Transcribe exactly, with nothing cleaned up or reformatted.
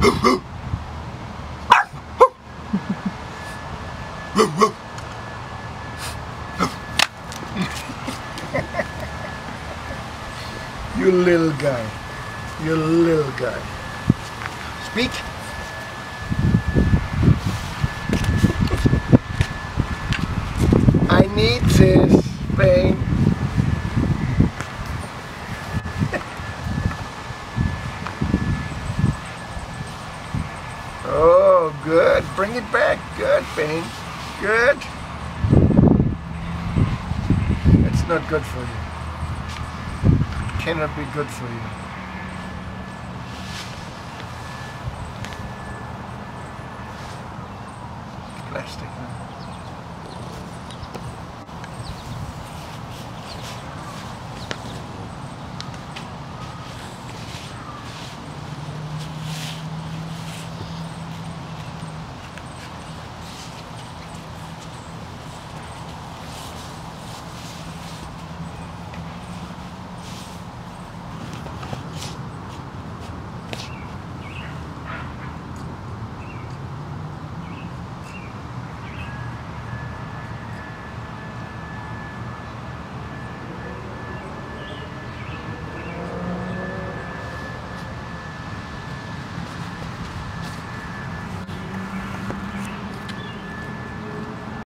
You little guy. You little guy. Speak. I need this thing. Oh, good. Bring it back. Good, Bane. Good. It's not good for you. Cannot be good for you. Plastic, huh?